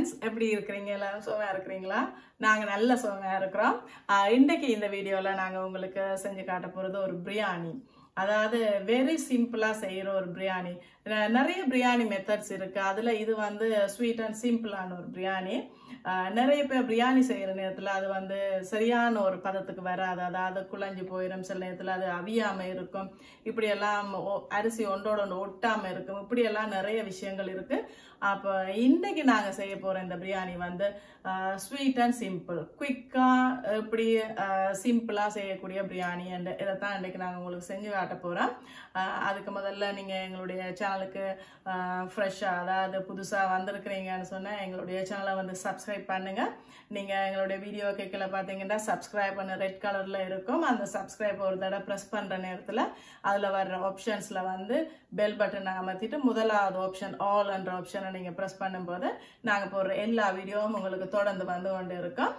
friends, எப்படி இருக்கீங்க? எல்லாரும் சுகமா இருக்கீங்களா? நாங்க நல்ல சுகமா இருக்கிறோம். இன்னைக்கு இந்த வீடியோல நாங்க உங்களுக்கு செஞ்சு காட்ட போறது ஒரு பிரியாணி. அதாவது வெரி சிம்பிளா செய்யற ஒரு பிரியாணி. நிறைய பிரியாணி மெத்தட்ஸ் இருக்கு. அதுல இது வந்து ஸ்வீட் அண்ட் சிம்பிளான ஒரு பிரியாணி. நிறைய பேர் பிரியாணி செய்யற நேரத்துல அது வந்து சரியான ஒரு பதத்துக்கு வராது. அதாவது குழஞ்சு போயிடும், சில நேரத்துல அது அவியாம இருக்கும், இப்படி எல்லாம் அரிசி ஒன்றோட ஒன்று ஒட்டாம இருக்கும், இப்படி எல்லாம் நிறைய விஷயங்கள் இருக்கு. அப்ப இன்னைக்கு நாங்க செய்ய போற இந்த பிரியாணி வந்து ஸ்வீட் அண்ட் சிம்பிள், குயிக்கா இப்படி சிம்பிளா செய்யக்கூடிய பிரியாணி. இதைத்தான் இன்னைக்கு நாங்க உங்களுக்கு செஞ்சு காட்ட போறோம். அதுக்கு முதல்ல நீங்க எங்களுடைய சேனலுக்கு ஃப்ரெஷ்ஷா, அதாவது புதுசா வந்திருக்கிறீங்கன்னு சொன்னா எங்களுடைய சேனலை வந்து சப்ஸ்கிரைப் பண்ணுங்க. நீங்க எங்களுடைய வீடியோ கேட்கல பாத்தீங்கன்னா சப்ஸ்கிரைப் பண்ண ரெட் கலர்ல இருக்கும். அந்த சப்ஸ்கிரைப் ஒரு தடவை பிரஸ் பண்ற நேரத்துல அதுல வர்ற ஆப்ஷன்ஸ்ல வந்து பெல் பட்டன் அமர்த்திட்டு முதலாவது ஆப்ஷன் ஆல் என்ற ஆப்ஷனை நீங்க பிரஸ் பண்ணும்போது நாங்க போடுற எல்லா வீடியோவும் உங்களுக்கு தொடர்ந்து வந்து கொண்டு இருக்கோம்.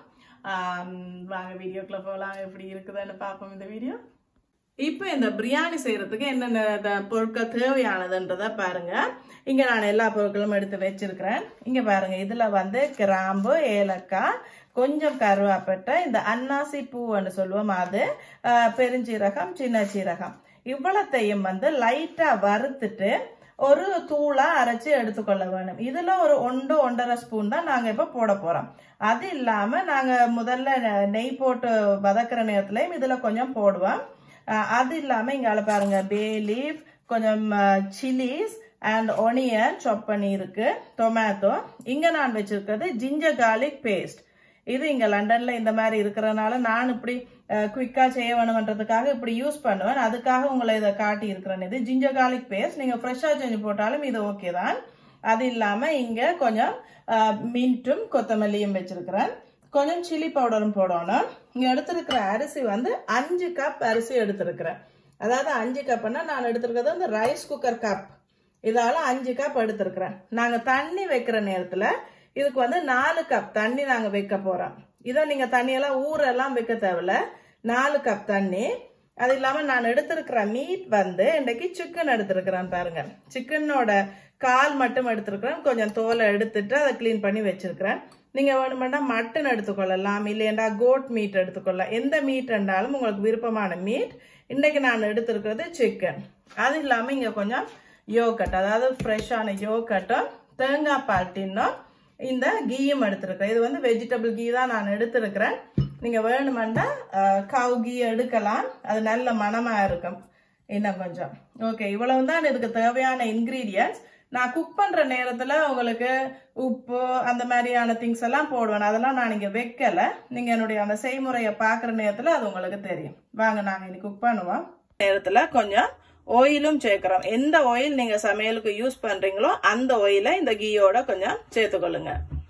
வாங்க வீடியோக்குள்ள போகலாம். எப்படி இருக்குதுன்னு பார்ப்போம் இந்த வீடியோ. இப்ப இந்த பிரியாணி செய்யறதுக்கு என்னென்ன பொருட்கள் தேவையானதுன்றத பாருங்க. இங்க நான் எல்லா பொருட்களும் எடுத்து வச்சிருக்கிறேன். இங்க பாருங்க, இதுல வந்து கிராம்பு, ஏலக்காய், கொஞ்சம் கருவேப்பட்டை, இந்த அன்னாசி பூன்னு சொல்லுவோம் அது, பெருஞ்சீரகம், சின்ன சீரகம், இவ்வளத்தையும் வந்து லைட்டா வறுத்துட்டு ஒரு தூளா அரைச்சு எடுத்துக்கொள்ள வேணும். இதுல ஒரு 1-1.5 ஸ்பூன் தான் நாங்க இப்ப போட போறோம். அது இல்லாம நாங்க முதல்ல நெய் போட்டு வதக்குற நேரத்துலயும் இதுல கொஞ்சம் போடுவோம். அது இல்லாம இங்க பாருங்க, பே லீஃப், கொஞ்சம் சில்லிஸ் அண்ட் ஒனியன் சாப் பண்ணி இருக்கு, டொமேட்டோ. இங்க நான் வச்சிருக்கிறது ஜிஞ்சர் கார்லிக் பேஸ்ட். இது இங்க லண்டன்ல இந்த மாதிரி இருக்கிறதுனால நான் இப்படி குவிக்கா செய்ய வேணும்ன்றதுக்காக இப்படி யூஸ் பண்ணுவேன். அதுக்காக உங்களை இதை காட்டி இருக்கிறேன். இது ஜிஞ்சர் கார்லிக் பேஸ்ட். நீங்க ஃப்ரெஷ்ஷா செஞ்சு போட்டாலும் இது ஓகே தான். அது இல்லாம இங்க கொஞ்சம் மின்ட்டும் கொத்தமல்லியும் வச்சிருக்கிறேன். கொஞ்சம் சில்லி பவுடரும் போடணும். இங்க எடுத்திருக்கிற அரிசி வந்து 5 கப் அரிசி எடுத்திருக்கிறேன். அதாவது 5 கப்னா நான் எடுத்திருக்கிறது வந்து ரைஸ் குக்கர் கப். இதால 5 கப் எடுத்திருக்கிறேன். நாங்க தண்ணி வைக்கிற நேரத்துல இதுக்கு வந்து 4 கப் தண்ணி நாங்க வைக்க போறோம். இதை நீங்க தண்ணியெல்லாம் ஊரெல்லாம் வைக்க தேவையில்ல. 4 கப் தண்ணி. அது இல்லாம நான் எடுத்திருக்கிற மீட் வந்து இன்னைக்கு சிக்கன் எடுத்திருக்கிறேன். பாருங்க, சிக்கனோட கால் மட்டும் எடுத்திருக்கிறேன். கொஞ்சம் தோலை எடுத்துட்டு அதை கிளீன் பண்ணி வச்சிருக்கிறேன். நீங்க வேணுமெண்டா மட்டன் எடுத்துக்கொள்ளலாம், இல்லையா கோட் மீட் எடுத்துக்கொள்ளலாம். எந்த மீட் இருந்தாலும் உங்களுக்கு விருப்பமான மீட். இன்னைக்கு நான் எடுத்திருக்கிறது சிக்கன். அது இல்லாம இங்க கொஞ்சம் யோகட், அதாவது ஃப்ரெஷ்ஷான யோகட்டும் தேங்காய் பால் டின்னும் இந்த கீயும் எடுத்திருக்கிறேன். இது வந்து வெஜிடபிள் கீ தான் நான் எடுத்திருக்கிறேன். நீங்க வேணுமெண்டா கவு கீ எடுக்கலாம், அது நல்ல மனமா இருக்கும் இன்னும் கொஞ்சம். ஓகே, இவ்வளவுதான் இதுக்கு தேவையான இன்கிரீடியன்ஸ். நான் குக் பண்ற நேரத்துல உங்களுக்கு உப்பு அந்த மாதிரியான திங்ஸ் எல்லாம் போடுவேன். அதெல்லாம் நான் இங்க வைக்கல. நீங்க என்னுடைய அந்த செய்முறையை பாக்குற நேரத்துல அது உங்களுக்கு தெரியும். வாங்க நாங்க இன்னைக்கு குக் பண்ணுவோம். நேரத்துல கொஞ்சம் ஆயிலும் சேர்க்கிறோம். எந்த ஆயில் நீங்க சமையலுக்கு யூஸ் பண்றீங்களோ அந்த ஆயில இந்த கீயோட கொஞ்சம் சேர்த்துக்கொள்ளுங்க.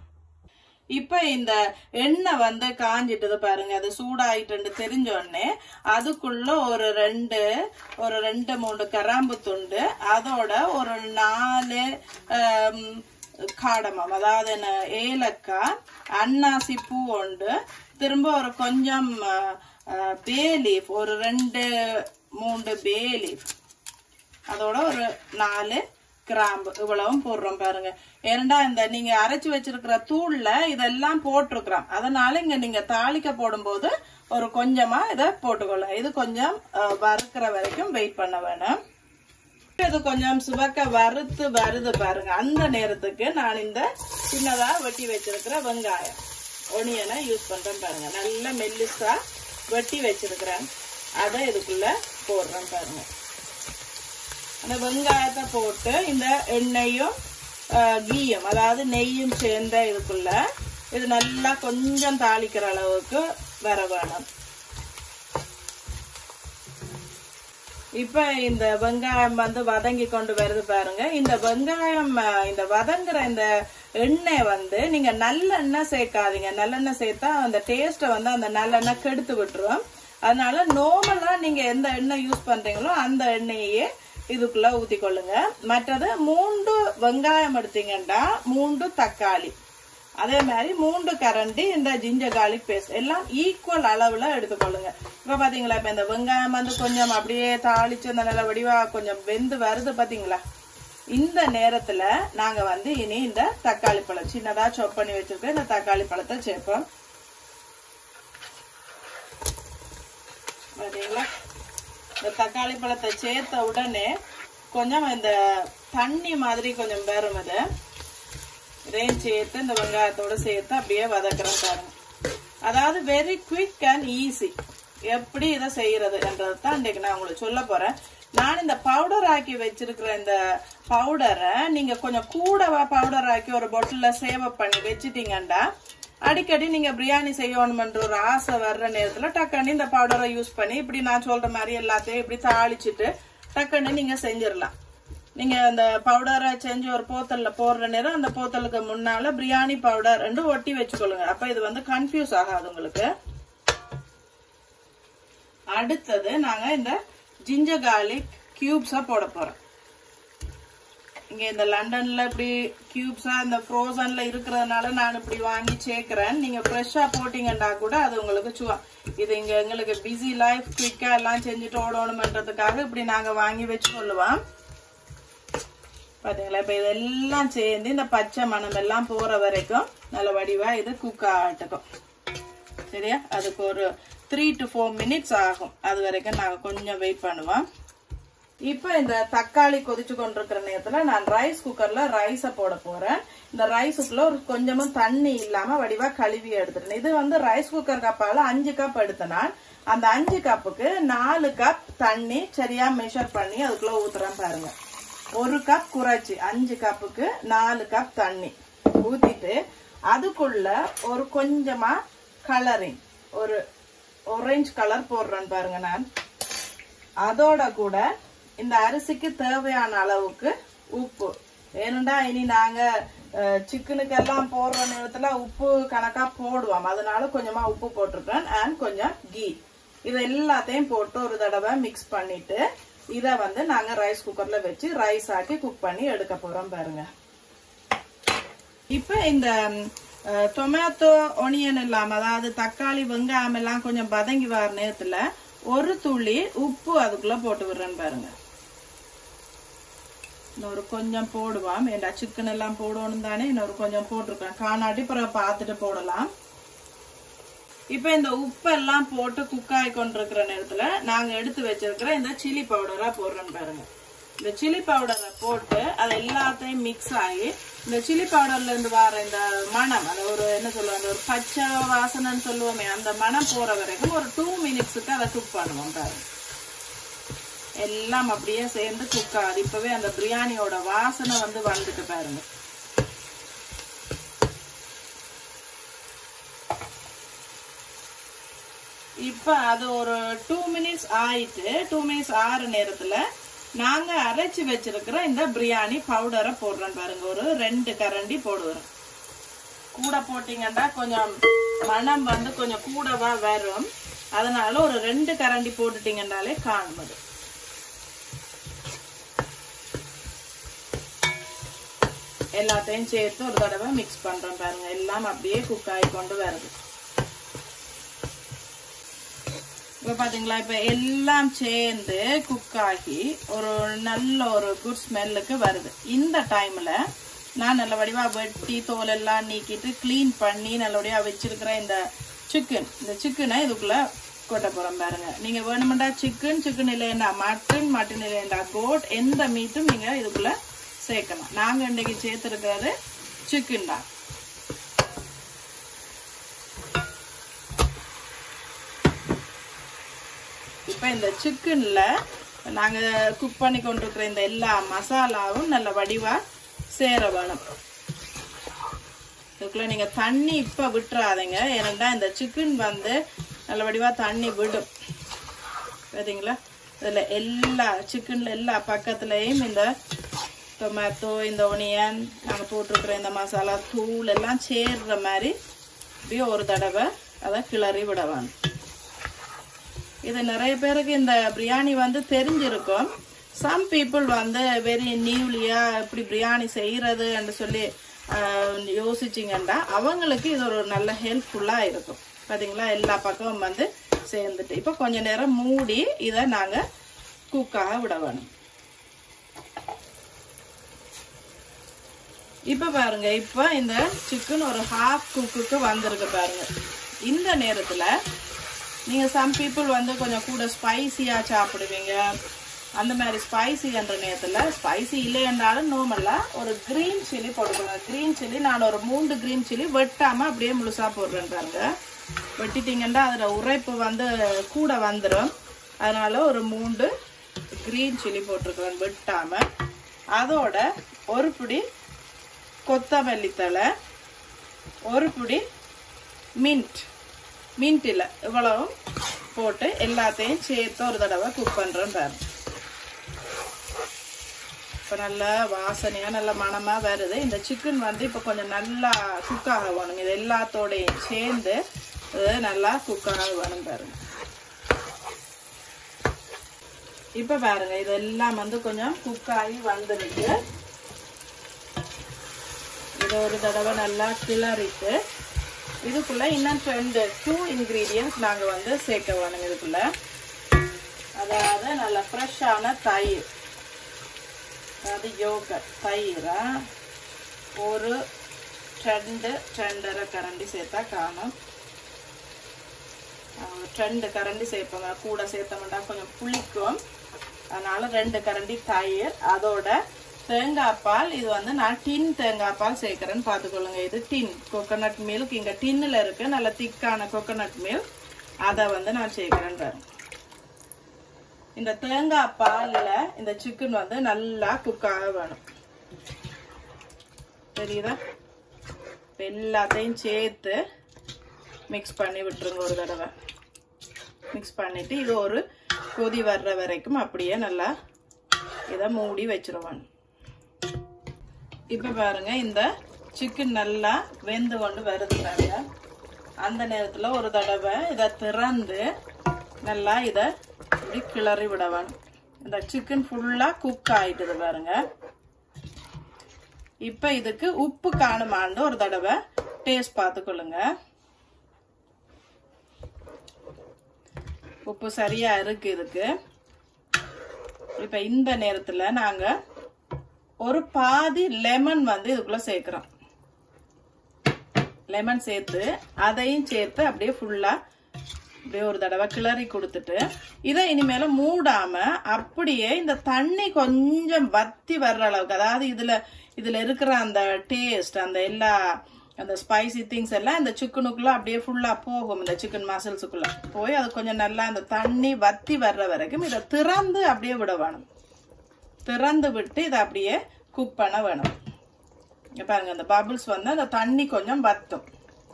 இப்ப இந்த எண்ணெய் வந்து காஞ்சிட்டது பாருங்க, அது சூடாயிட்டு தெரிஞ்ச உடனே அதுக்குள்ள ஒரு 2-3 கராம்பு துண்டு, அதோட ஒரு 4 காடமம், அதாவது ஏலக்காய், அன்னாசி பூ உண்டு, திரும்ப ஒரு கொஞ்சம் பே லீஃப், ஒரு 2-3 பே லீஃப், அதோட ஒரு 4 கிராம்பு, இவ்வளவும் போடுறோம் பாருங்க. ஏன்னா இந்த நீங்க அரைச்சு வச்சிருக்கிற தூள்ல இதெல்லாம் போட்டிருக்கிறோம். அதனால இங்க நீங்க தாளிக்க போடும்போது ஒரு கொஞ்சமா இதை போட்டுக்கொள்ளுங்க. இது கொஞ்சம் வறுக்கிற வரைக்கும் வெயிட் பண்ண வேணும். இது கொஞ்சம் சுவக்க வறுத்து வருது பாருங்க. அந்த நேரத்துக்கு நான் இந்த சின்னதா வெட்டி வச்சிருக்கிற வெங்காயம், ஒனியனை யூஸ் பண்றேன் பாருங்க. நல்ல மெல்லிசா வெட்டி வச்சிருக்கிறேன். அதை இதுக்குள்ள போடுறேன் பாருங்க. அந்த வெங்காயத்தை போட்டு இந்த எண்ணெயும் கீயும், அதாவது நெய்யும் சேர்ந்த இதுக்குள்ள இது நல்லா கொஞ்சம் தாளிக்கிற அளவுக்கு வர வேணும். இப்ப இந்த வெங்காயம் வந்து வதங்கி கொண்டு வருது பாருங்க. இந்த வெங்காயம் இந்த வதங்குற இந்த எண்ணெய் வந்து நீங்க நல்லெண்ணெய் சேர்க்காதீங்க. நல்லெண்ணெய் சேர்த்தா அந்த டேஸ்ட்டை வந்து அந்த நல்லெண்ணெய் கெடுத்து விட்டுரும். அதனால நார்மலா நீங்க எந்த எண்ணெய் யூஸ் பண்றீங்களோ அந்த எண்ணெயே இதுக்குள்ள ஊத்தி கொள்ளுங்க. மற்றது 3 வெங்காயம் எடுத்தீங்கன்னா 3 தக்காளி, அதே மாதிரி 3 கரண்டி இந்த ஜிஞ்சர் கார்லிக் பேஸ்ட், எல்லாம் ஈக்குவல் அளவுல எடுத்துக்கொள்ளுங்க. இப்ப பாத்தீங்களா, இப்ப இந்த வெங்காயம் வந்து கொஞ்சம் அப்படியே தாளிச்சு அந்த நல்ல வடிவா கொஞ்சம் வெந்து வருது பாத்தீங்களா. இந்த நேரத்துல நாங்க வந்து இனி இந்த தக்காளி பழம் சின்னதா சாப் பண்ணி வச்சிருக்கோம் இந்த தக்காளி பழத்தை சேர்ப்போம். பாத்தீங்களா இந்த தக்காளி பழத்தை சேர்த்த உடனே கொஞ்சம் இந்த தண்ணி மாதிரி கொஞ்சம் வரும். அது இதையும் சேர்த்து இந்த வெங்காயத்தோட சேர்த்து அப்படியே வதக்குறோம் பாருங்க. அதாவது வெரி குவிக் அண்ட் ஈஸி எப்படி இதை செய்யறதுன்றது தான் இன்னைக்கு நான் உங்களுக்கு சொல்ல போறேன். நான் இந்த பவுடர் ஆக்கி வச்சிருக்கிற இந்த பவுடரை நீங்க கொஞ்சம் கூடவா பவுடர் ஆக்கி ஒரு பாட்டில்ல சேவ் பண்ணி வச்சுட்டீங்கன்னா அடிக்கடி நீங்க பிரியாணி செய்யணும்ன்ற ஒரு ஆசை வர்ற நேரத்துல டக்குன்னு இந்த பவுடரை யூஸ் பண்ணி இப்படி நான் சொல்ற மாதிரி எல்லாத்தையும் இப்படி தாளிச்சுட்டு டக்குன்னு நீங்க செஞ்சிடலாம். நீங்க அந்த பவுடரை செஞ்சு ஒரு போத்தல்ல போடுற நேரம் அந்த போத்தலுக்கு முன்னால பிரியாணி பவுடர் ரெண்டு ஒட்டி வச்சுக்கொள்ளுங்க. அப்ப இது வந்து கன்ஃபியூஸ் ஆகாது உங்களுக்கு. அடுத்தது நாங்க இந்த ஜிஞ்சர் கார்லிக் கியூப்ஸா போட போறோம். இங்க இந்த லண்டன்ல இப்படி கியூப்ஸா இந்த ஃப்ரோசன்ல இருக்கிறதுனால நான் இப்படி வாங்கி சேர்க்கிறேன். நீங்க ஃப்ரெஷ்ஷா போட்டீங்கன்னா கூட அது உங்களுக்கு சுவா. இது இங்க எங்களுக்கு பிஸி லைஃப் குயிக்கா எல்லாம் செஞ்சுட்டு ஓடணும்ன்றதுக்காக இப்படி நாங்க வாங்கி வச்சு கொள்ளுவோம். பாத்தீங்களா இப்ப இதெல்லாம் சேர்ந்து இந்த பச்சை மணம் எல்லாம் போற வரைக்கும் நல்ல வடிவா இது குக் ஆகட்டும். சரியா? அதுக்கு ஒரு 3 to 4 minutes ஆகும். அது வரைக்கும் நாங்க கொஞ்சம் வெயிட் பண்ணுவோம். இப்ப இந்த தக்காளி கொதிச்சு கொண்டிருக்கிற நேரத்துல நான் ரைஸ் குக்கர்ல ரைஸ போட போறேன். இந்த ரைஸுக்குள்ள ஒரு கொஞ்சமும் தண்ணி இல்லாம வடிவா கழுவி எடுத்துட்டேன். இது வந்து ரைஸ் குக்கர் கப்பால 5 கப் எடுத்தனால் அந்த 5 கப்புக்கு 4 கப் தண்ணி சரியா மெஷர் பண்ணி அதுக்குள்ள ஊத்துறேன் பாருங்க. 1 கப் குறைச்சி 5 கப்புக்கு 4 கப் தண்ணி ஊத்திட்டு அதுக்குள்ள ஒரு கொஞ்சமா கலரிங் ஒரு ஆரஞ்சு கலர் போடுறேன் பாருங்க. நான் அதோட கூட இந்த அரிசிக்கு தேவையான அளவுக்கு உப்பு. ஏனண்டா இனி நாங்க சிக்கனுக்கு எல்லாம் போடுற நேரத்துல உப்பு கணக்கா போடுவோம். அதனால கொஞ்சமா உப்பு போட்டிருக்கேன். அண்ட் கொஞ்சம் கீ. இதை எல்லாத்தையும் போட்டு ஒரு தடவை மிக்ஸ் பண்ணிட்டு இதை வந்து நாங்க ரைஸ் குக்கர்ல வச்சு ரைஸ் ஆக்கி குக் பண்ணி எடுக்க போறோம் பாருங்க. இப்ப இந்த டொமேட்டோ ஒனியன் இல்லாம அதாவது தக்காளி வெங்காயம் எல்லாம் கொஞ்சம் வதங்கி வர நேரத்துல ஒரு துளி உப்பு அதுக்குள்ள போட்டு விடுறேன்னு பாருங்க. இன்னொரு கொஞ்சம் போடுவோம். ஏண்டா சிக்கன் எல்லாம் போடணும் தானே இன்னொரு கொஞ்சம் போட்டிருக்கேன். காணாட்டி பிறகு பார்த்துட்டு போடலாம். இப்ப இந்த உப்பெல்லாம் போட்டு குக் ஆகி கொண்டிருக்கிற நேரத்துல நாங்க எடுத்து வச்சிருக்கிற இந்த சில்லி பவுடரா போடுறோம் பாருங்க. இந்த சில்லி பவுடரை போட்டு அது எல்லாத்தையும் மிக்ஸ் ஆகி இந்த சில்லி பவுடர்ல இருந்து வர இந்த மணம் அது ஒரு என்ன சொல்லுவாங்க ஒரு பச்சை வாசனைன்னு சொல்லுவோமே அந்த மணம் போற வரைக்கும் ஒரு 2 minutesக்கு அதை குக் பண்ணுவோம் பாருங்க. எல்லாம் அப்படியே சேர்ந்து குக் ஆகுது. இப்பவே அந்த பிரியாணியோட வாசனை வந்து வந்துட்டு பாருங்க. இப்ப அது ஒரு 2 minutes ஆயிட்டு 2 minutes ஆறு நேரத்துல நாங்க அரைச்சு வச்சிருக்கிற இந்த பிரியாணி பவுடரை போடுறேன் பாருங்க. ஒரு 2 கரண்டி போடுவேன். கூட போட்டீங்கன்னா கொஞ்சம் மணம் வந்து கொஞ்சம் கூடவா வரும். அதனால ஒரு 2 கரண்டி போட்டுட்டீங்கன்னாலே காணும். அது எல்லாத்தையும் சேர்த்து ஒரு தடவை மிக்ஸ் பண்றோம் பாருங்க. எல்லாம் அப்படியே குக் ஆகி கொண்டு வருது. இப்ப பாத்தீங்களா இப்ப எல்லாம் சேர்ந்து குக் ஆகி ஒரு நல்ல ஒரு குட் ஸ்மெல்லுக்கு வருது. இந்த டைம்ல நான் நல்ல வடிவா வெட்டி தோல் எல்லாம் நீக்கிட்டு கிளீன் பண்ணி நல்லபடியா வச்சிருக்கிற இந்த சிக்கனை இதுக்குள்ள கொட்ட போறோம் பாருங்க. நீங்க வேணுமெண்டா சிக்கன் இல்லையா மட்டன் இல்லையா கோட் எந்த மீட்டும் நீங்க இதுக்குள்ள சேர்க்கலாம். நாங்க இன்னைக்கு சேர்த்திருக்கிறது சிக்கன் தான். இப்ப இந்த சிக்கன்ல நாங்க குக் பண்ணி கொண்டிருக்கிற இந்த எல்லா மசாலாவும் நல்ல வடிவா சேர வேணும். இதுக்குள்ள நீங்க தண்ணி இப்ப விட்டுறாதீங்க. ஏன்னா இந்த சிக்கன் வந்து நல்ல வடிவா தண்ணி விடும். பாத்தீங்களா இதுல எல்லா சிக்கன்ல எல்லா பக்கத்துலயும் இந்த டொமேட்டோ இந்த ஒனியன் நாங்க போட்டிருக்கிற இந்த மசாலா தூள் எல்லாம் சேர்ற மாதிரி இப்படியே ஒரு தடவை அதை கிளறி விடவாங்க. இது நிறைய பேருக்கு இந்த பிரியாணி வந்து தெரிஞ்சிருக்கும். சம் பீப்புள் வந்து வெரி நியூலியா இப்படி பிரியாணி செய்யறது என்று சொல்லி யோசிச்சிங்கன்னா அவங்களுக்கு இது ஒரு நல்ல ஹெல்ப்ஃபுல்லா இருக்கும். பாத்தீங்களா எல்லா பக்கமும் வந்து சேர்ந்துட்டு இப்ப கொஞ்ச நேரம் மூடி இதை நாங்க குக்காக விட வேணும். இப்போ பாருங்க, இப்போ இந்த சிக்கன் ஒரு ஹாஃப் குக்குக்கு வந்திருக்கு பாருங்க. இந்த நேரத்தில் நீங்கள் சம் பீப்புள் வந்து கொஞ்சம் கூட ஸ்பைசியாக சாப்பிடுவீங்க. அந்த மாதிரி ஸ்பைசின்ற நேரத்தில் ஸ்பைசி இல்லை என்றாலும் நார்மலாக ஒரு க்ரீன் சில்லி போட்டுக்கோங்க. க்ரீன் சில்லி நான் ஒரு 3 க்ரீன் சில்லி வெட்டாமல் அப்படியே முழுசாக போடுறேன் பாருங்க. வெட்டிட்டீங்கன்னா அதில் உரைப்பு வந்து கூட வந்துடும். அதனால ஒரு 3 க்ரீன் சில்லி போட்டிருக்கிறேன் வெட்டாமல். அதோட ஒரு பிடி கொத்தமல்லி தழை, ஒரு பிடி மின்ட் இல்லை இவ்வளவும் போட்டு எல்லாத்தையும் சேர்த்து ஒரு தடவை குக் பண்ணுறேன் பாருங்க. இப்போ நல்லா வாசனையாக நல்ல மணமாக வருது. இந்த சிக்கன் வந்து இப்போ கொஞ்சம் நல்லா குக்காக வேணும். இது எல்லாத்தோடையும் சேர்ந்து இது நல்லா குக்காக வேணும் பாருங்க. இப்போ பாருங்க, இதெல்லாம் வந்து கொஞ்சம் குக்காகி வந்துருக்கு. இதை ஒரு தடவை நல்லா கிளறிட்டு இதுக்குள்ள இன்னும் 2 இன்கிரீடியன்ஸ் நாங்கள் வந்து சேர்க்க வேணும் இதுக்குள்ள. அதாவது நல்ல ஃப்ரெஷ்ஷான தயிர், அதாவது யோகர்ட் தயிரை ஒரு 2 கரண்டி சேர்த்தா காணும். 2 கரண்டி சேர்ப்போங்க, கூட சேர்த்தோம்னா கொஞ்சம் புளிக்கும். அதனால 2 கரண்டி தயிர், அதோட தேங்காய் பால். இது வந்து நான் டின் தேங்காய் பால் சேர்க்கிறேன்னு பார்த்துக்கொள்ளுங்க. இது டின் கோகோனட் மில்க், இங்கே டின்னில் இருக்கு நல்ல திக்கான கோகோனட் மில்க், அதை வந்து நான் சேர்க்கிறேன் பாருங்க. இந்த தேங்காய் பாலில் இந்த சிக்கன் வந்து நல்லா குக்காக வேணும். தெரியுதா? எல்லாத்தையும் சேர்த்து மிக்ஸ் பண்ணி விட்டுருங்க. ஒரு தடவை மிக்ஸ் பண்ணிட்டு இது ஒரு கொதி வர்ற வரைக்கும் அப்படியே நல்லா இதை மூடி வச்சிருவாங்க. இப்போ பாருங்க, இந்த சிக்கன் நல்லா வெந்து கொண்டு வருதுறாங்க. அந்த நேரத்தில் ஒரு தடவை இதை திறந்து நல்லா இதை இப்படி கிளறி விடவான். இந்த சிக்கன் ஃபுல்லாக குக் ஆயிட்டுது பாருங்க. இப்போ இதுக்கு உப்பு காணுமான்னு ஒரு தடவை டேஸ்ட் பார்த்துக்கொள்ளுங்க. உப்பு சரியா இருக்கு இதுக்கு. இப்போ இந்த நேரத்தில் நாங்கள் ஒரு பாதி லெமன் வந்து இதுக்குள்ள சேர்க்கிறோம். லெமன் சேர்த்து அதையும் சேர்த்து அப்படியே ஃபுல்லா அப்படியே ஒரு தடவை கிளறி கொடுத்துட்டு இதை இனிமேல மூடாம அப்படியே இந்த தண்ணி கொஞ்சம் வத்தி வர்ற அளவுக்கு, அதாவது இதுல இருக்கிற அந்த டேஸ்ட், அந்த எல்லா அந்த ஸ்பைசி திங்ஸ் எல்லாம் இந்த சிக்கனுக்குள்ள அப்படியே ஃபுல்லா போகும். இந்த சிக்கன் மசால்ஸுக்குள்ள போய் அது கொஞ்சம் நல்லா அந்த தண்ணி வத்தி வர்ற வரைக்கும் இதை திறந்து அப்படியே விட வேணும். திறந்து விட்டு இதை அப்படியே குக் பண்ண வேணும். பாருங்க, அந்த பபிள்ஸ் வந்து அந்த தண்ணி கொஞ்சம் வத்தும்.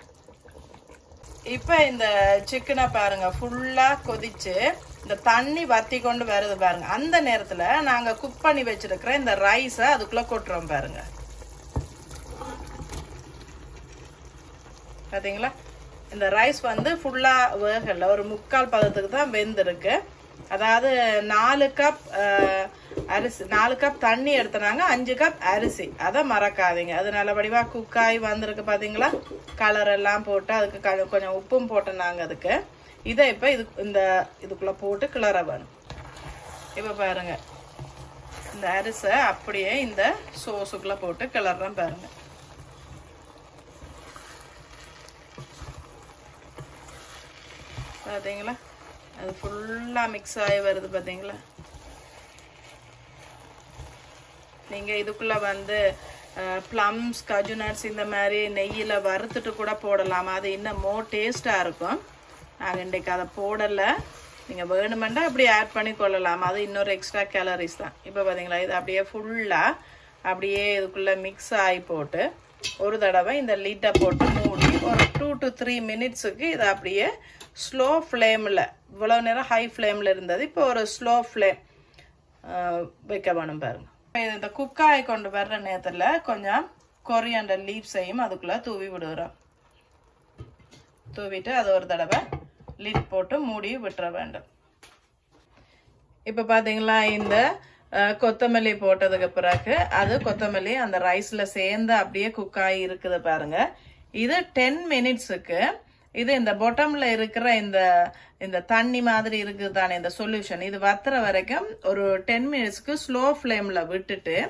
இப்ப இந்த சிக்கனை பாருங்க ஃபுல்லா கொதிச்சு இந்த தண்ணி வத்தி கொண்டு வருது பாருங்க. அந்த நேரத்துல நாங்க குக் பண்ணி வச்சிருக்கிற இந்த ரைஸை அதுக்குள்ள கொட்டுறோம் பாருங்க. பாத்தீங்களா? இந்த ரைஸ் வந்து ஃபுல்லா வேகல, ஒரு 3/4 பதத்துக்கு தான் வெந்திருக்கு. அதாவது 4 கப் அரிசி, 4 கப் தண்ணி எடுத்துனாங்க, 5 கப் அரிசி. அதை மறக்காதீங்க. அது நல்லபடியா குக் ஆகி வந்திருக்கு பாத்தீங்களா? கலர் எல்லாம் போட்டு அதுக்கு கொஞ்சம் உப்பும் போட்டுனாங்க அதுக்கு. இதை இப்ப இதுக்குள்ள போட்டு கிளற வேணும். இப்ப பாருங்க, இந்த அரிசை அப்படியே இந்த சோஸுக்குள்ள போட்டு கிளறேன் பாருங்க. பாத்தீங்களா? அது ஃபுல்லா மிக்ஸ் ஆகி வருது பாத்தீங்களா? நீங்க இதுக்குள்ள வந்து பிளம்ஸ், கஜு நட்ஸ் இந்த மாதிரி நெய்யில வறுத்துட்டு கூட போடலாம். அது இன்னும் மோர் டேஸ்டா இருக்கும். நாங்கள் இன்றைக்கு அதை போடலை. நீங்க வேணுமெண்டா அப்படி ஆட் பண்ணி கொள்ளலாம். அது இன்னொரு எக்ஸ்ட்ரா கேலரிஸ் தான். இப்போ பாத்தீங்களா? இது அப்படியே ஃபுல்லா அப்படியே இதுக்குள்ள மிக்ஸ் ஆகி போட்டு ஒரு தடவை இந்த லிட்டை போட்டு மூடி ஒரு 2 to 3 மினிட்ஸுக்கு இதை அப்படியே ஸ்லோ ஃப்ளேமில், இவ்வளவு நேரம் ஹை ஃப்ளேமில் இருந்தது, இப்போ ஒரு ஸ்லோ ஃப்ளேம் வைக்க வேணும் பாருங்க. இந்த குக்காயை கொண்டு வர்ற நேரத்தில் கொஞ்சம் கொரியாண்டர் லீவ்ஸையும் அதுக்குள்ள தூவி விடுறோம். தூவிட்டு அது ஒரு தடவை லிட் போட்டு மூடி விட்டுற வேண்டும். இப்போ பார்த்தீங்களா, இந்த கொத்தமல்லி போட்டதுக்கு பிறகு அது கொத்தமல்லி அந்த ரைஸ்ல சேர்ந்து அப்படியே குக் ஆகி இருக்குது பாருங்க. இது 10 மினிட்ஸுக்கு இது இந்த பாட்டம்ல இருக்கிற இந்த தண்ணி மாதிரி இருக்குது தானே இந்த சொல்யூஷன், இது வத்துற வரைக்கும் ஒரு 10 மினிட்ஸ்க்கு ஸ்லோ ஃப்ளேம்ல விட்டுட்டு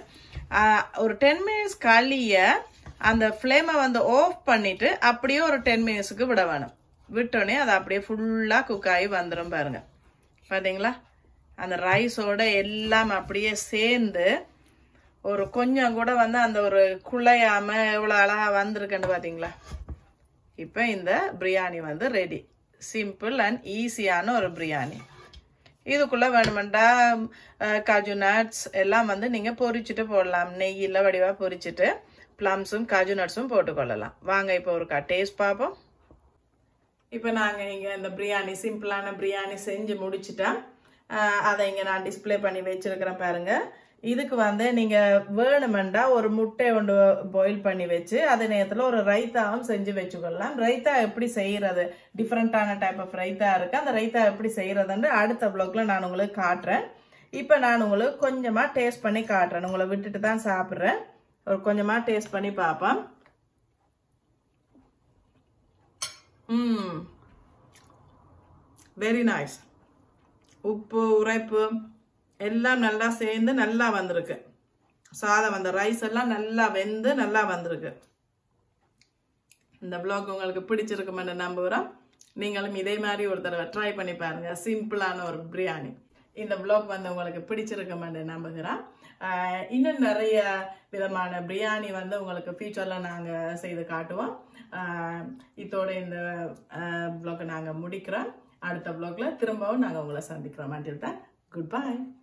ஒரு 10 minutes கழிய அந்த ஃப்ளேமை வந்து ஆஃப் பண்ணிட்டு அப்படியே ஒரு 10 minutesக்கு விட வேணும். விட்டோடனே அது அப்படியே ஃபுல்லாக குக் ஆகி வந்துடும் பாருங்க. பார்த்தீங்களா, அந்த ரைஸோட எல்லாம் அப்படியே சேர்ந்து ஒரு கொஞ்சம் கூட வந்து அந்த ஒரு குழையாம எவ்வளோ அழகாக வந்திருக்குன்னு பார்த்தீங்களா. இப்போ இந்த பிரியாணி வந்து ரெடி. சிம்பிள் அண்ட் ஈஸியான ஒரு பிரியாணி. இதுக்குள்ளே வேணுமெண்டா காஜு நட்ஸ் எல்லாம் வந்து நீங்கள் பொரிச்சுட்டு போடலாம். நெய்யில் வடிவாக பொரிச்சுட்டு ப்ளம்ஸும் காஜு நட்ஸும் போட்டுக்கொள்ளலாம். வாங்க இப்போ ஒரு டேஸ்ட் பார்ப்போம். இப்போ நாங்கள் இங்கே இந்த பிரியாணி சிம்பிளான பிரியாணி செஞ்சு முடிச்சுட்டேன். அதை இங்கே நான் டிஸ்பிளே பண்ணி வச்சிருக்கிறேன் பாருங்க. இதுக்கு வந்து நீங்கள் வேணுமெண்டா ஒரு முட்டை ஒன்று பாயில் பண்ணி வச்சு அதே நேரத்தில் ஒரு ரைத்தாவும் செஞ்சு வச்சுக்கொள்ளலாம். ரைத்தா எப்படி செய்கிறது, டிஃப்ரெண்ட்டான டைப் ஆஃப் ரைத்தா இருக்குது. அந்த ரைத்தா எப்படி செய்கிறதுன்னு அடுத்த வ்ளாக்ல நான் உங்களுக்கு காட்டுறேன். இப்போ நான் உங்களுக்கு கொஞ்சமாக டேஸ்ட் பண்ணி காட்டுறேன். உங்களை விட்டுட்டு தான் சாப்பிட்றேன். ஒரு கொஞ்சமாக டேஸ்ட் பண்ணி பார்ப்போம். Very nice. உப்பு உரைப்பு எல்லாம் நல்லா சேர்ந்து நல்லா வந்திருக்கு. சாதம் அந்த ரைஸ் எல்லாம் நல்லா வெந்து நல்லா வந்திருக்கு. இந்த வ்ளாக் உங்களுக்கு பிடிச்சிருக்குமென்னு நம்புகிறோம். நீங்களும் இதே மாதிரி ஒரு தடவை ட்ரை பண்ணி பாருங்க. சிம்பிளான ஒரு பிரியாணி. இந்த வ்ளாக் வந்து உங்களுக்கு பிடிச்சிருக்குமென்னு நம்புகிறேன். இன்னும் நிறைய விதமான பிரியாணி வந்து உங்களுக்கு ஃபியூச்சரில் நாங்கள் செய்து காட்டுவோம். இதோட இந்த வ்ளாக்கை நாங்கள் முடிக்கிறோம். அடுத்த வ்ளாக்ல திரும்பவும் நாங்கள் உங்களை சந்திக்கிறோம். until then, goodbye.